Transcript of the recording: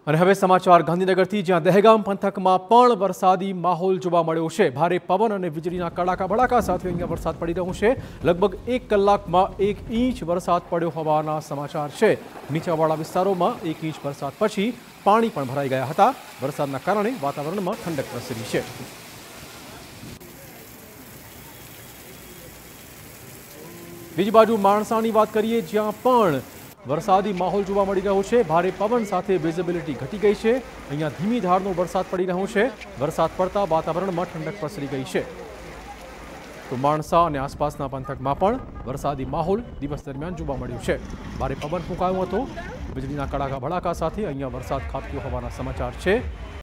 અને હવે સમાચાર ગાંધીનગરથી, જ્યાં દહેગામ પંથકમાં પણ વરસાદી માહોલ જોવા મળ્યો છે। ભારે પવન અને વીજળીના કડાકા ભડાકા સાથે અહીંયા વરસાદ પડી રહ્યો છે। લગભગ 1 કલાકમાં 1 ઇંચ વરસાદ પડ્યો હોવાના સમાચાર છે। નીચાણવાળા વિસ્તારોમાં 1 ઇંચ વરસાદ પછી પાણી પણ ભરાઈ ગયા હતા। વરસાદના કારણે વાતાવરણમાં ઠંડક પ્રસરી છે। બીજી બાજુ માણસાની વાત કરીએ, જ્યાં પણ વરસાદી માહોલ જોવા મળી રહ્યો છે। ભારે પવન સાથે વિઝિબિલિટી ઘટી ગઈ છે। અહીંયા ધીમી ધારનો વરસાદ પડી રહ્યો છે। વરસાદ પડતા વાતાવરણમાં ઠંડક પ્રસરી ગઈ છે। તો માણસા અને આસપાસના પંથકમાં પણ વરસાદી માહોલ દિવસ દરમિયાન જોવા મળ્યો છે। ભારે પવન ફૂંકાયો હતો। વીજળીના કડાકા ભડાકા સાથે અહીંયા વરસાદ ખાબક્યો હોવાના સમાચાર છે।